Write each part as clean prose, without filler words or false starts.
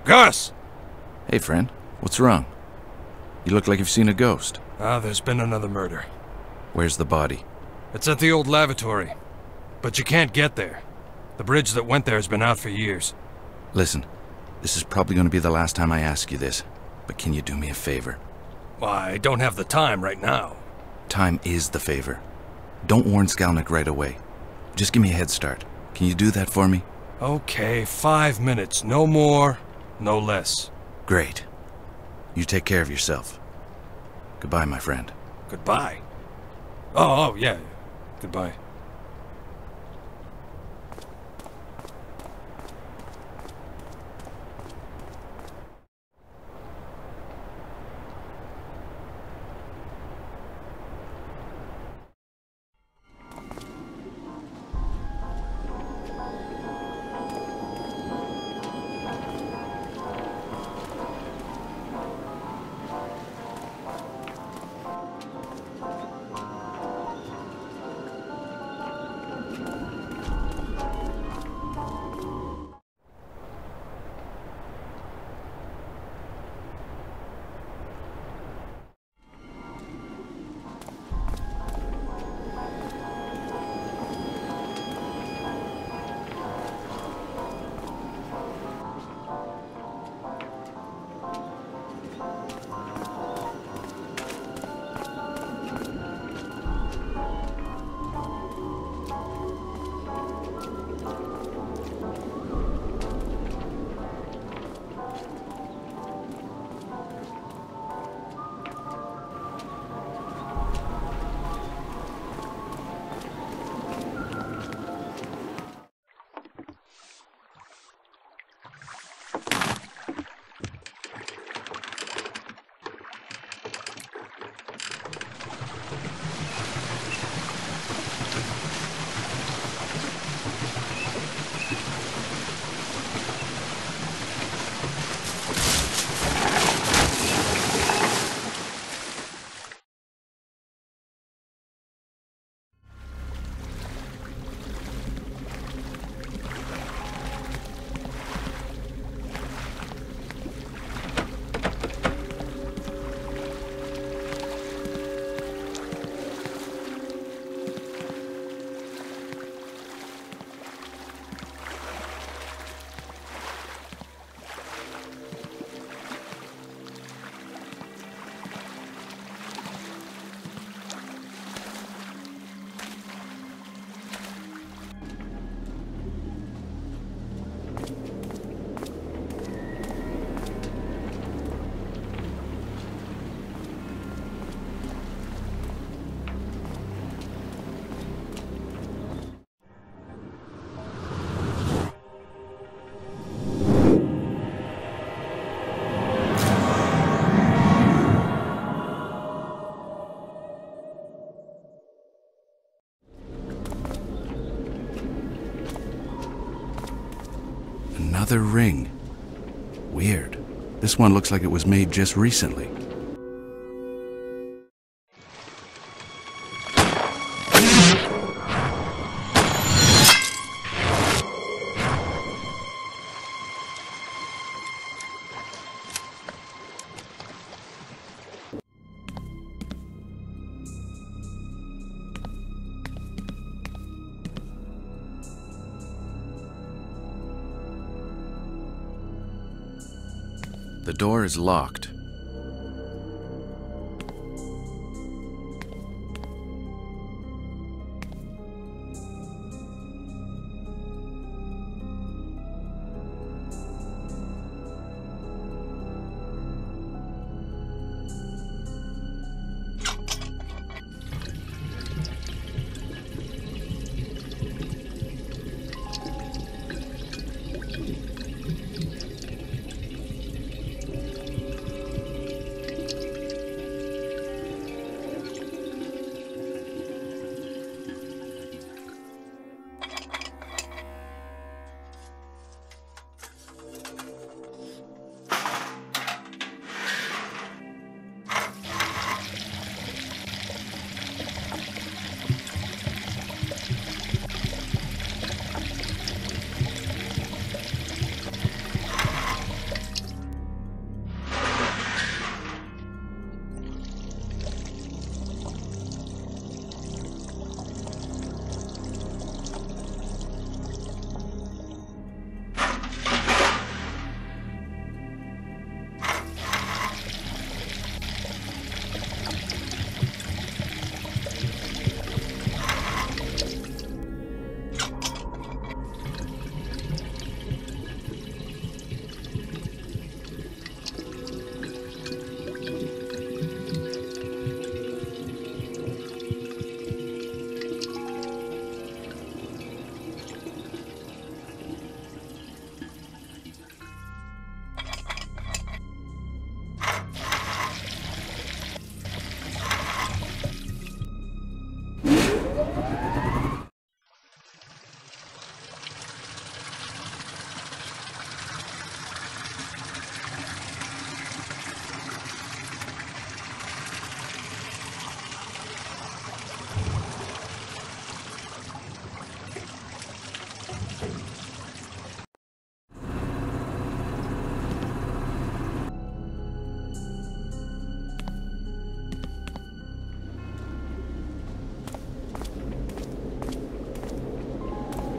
Gus! Hey, friend. What's wrong? You look like you've seen a ghost. There's been another murder. Where's the body? It's at the old lavatory. But you can't get there. The bridge that went there has been out for years. Listen, this is probably going to be the last time I ask you this, but can you do me a favor? Why, I don't have the time right now. Time is the favor. Don't warn Skalnik right away. Just give me a head start. Can you do that for me? Okay, 5 minutes. No more, no less. Great. You take care of yourself. Goodbye, my friend. Goodbye. Oh, yeah. Goodbye. Another ring. Weird. This one looks like it was made just recently. The door is locked.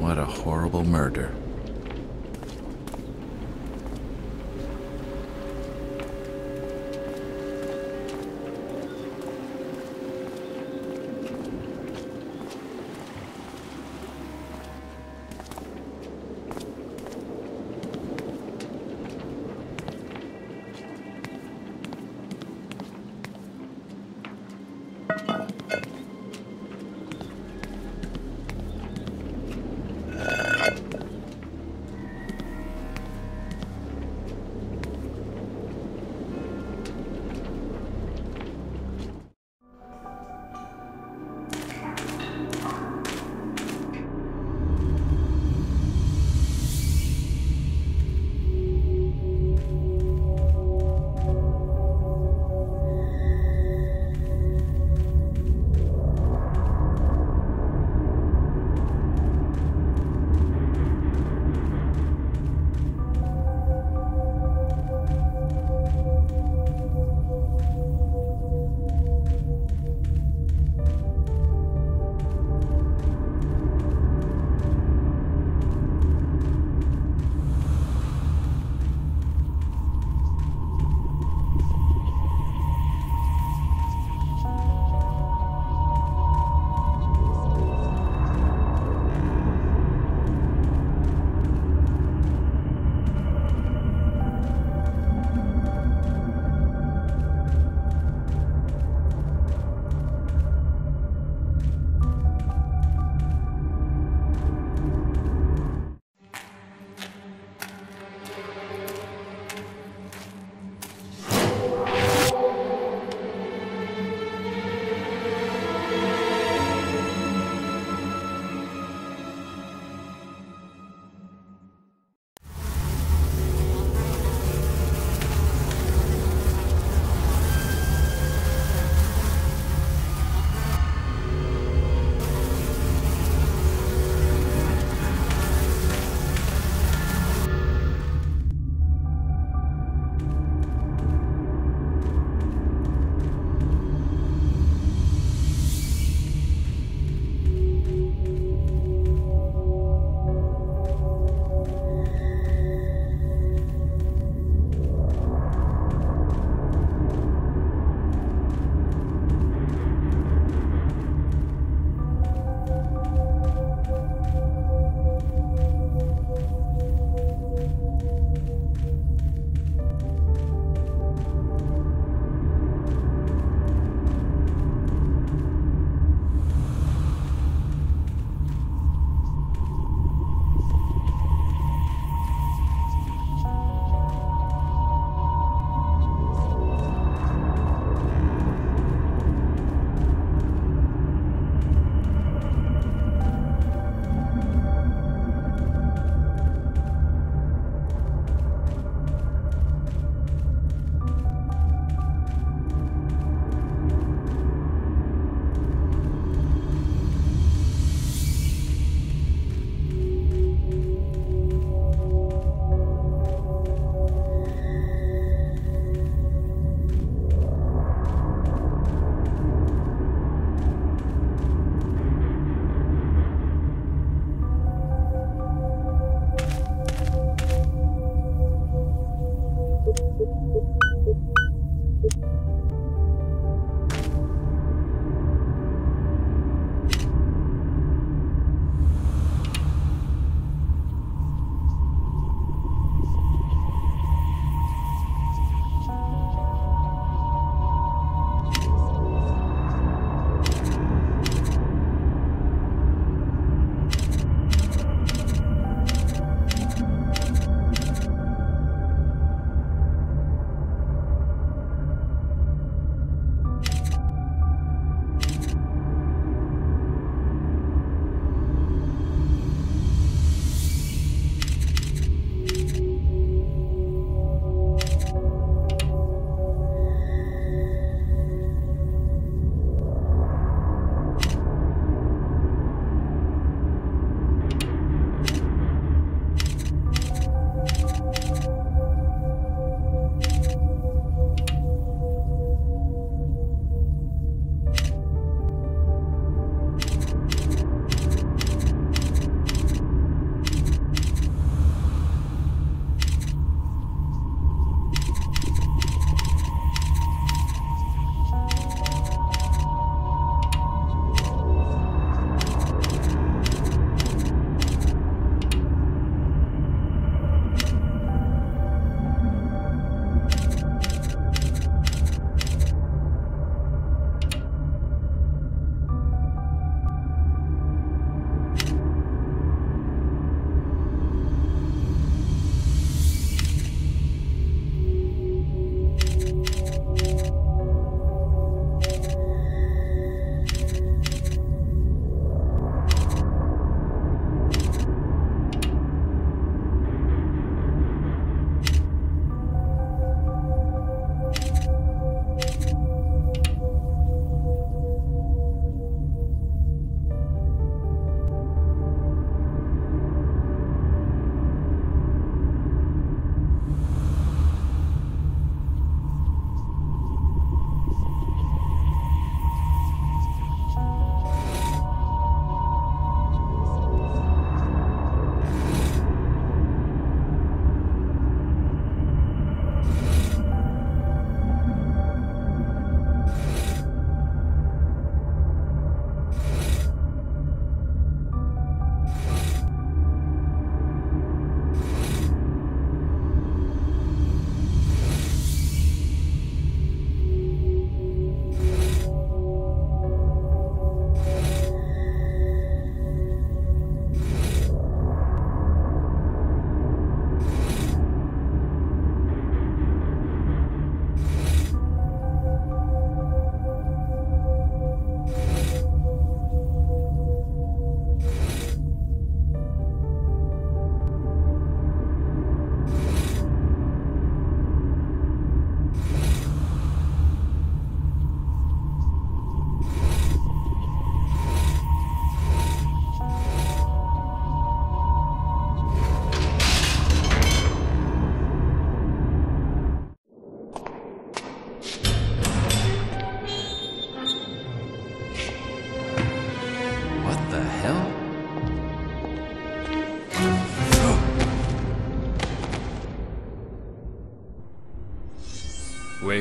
What a horrible murder.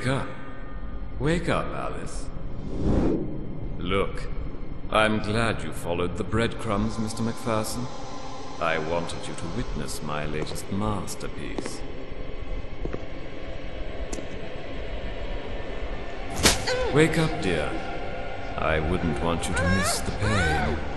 Wake up. Wake up, Alice. Look, I'm glad you followed the breadcrumbs, Mr. MacPherson. I wanted you to witness my latest masterpiece. Wake up, dear. I wouldn't want you to miss the pain.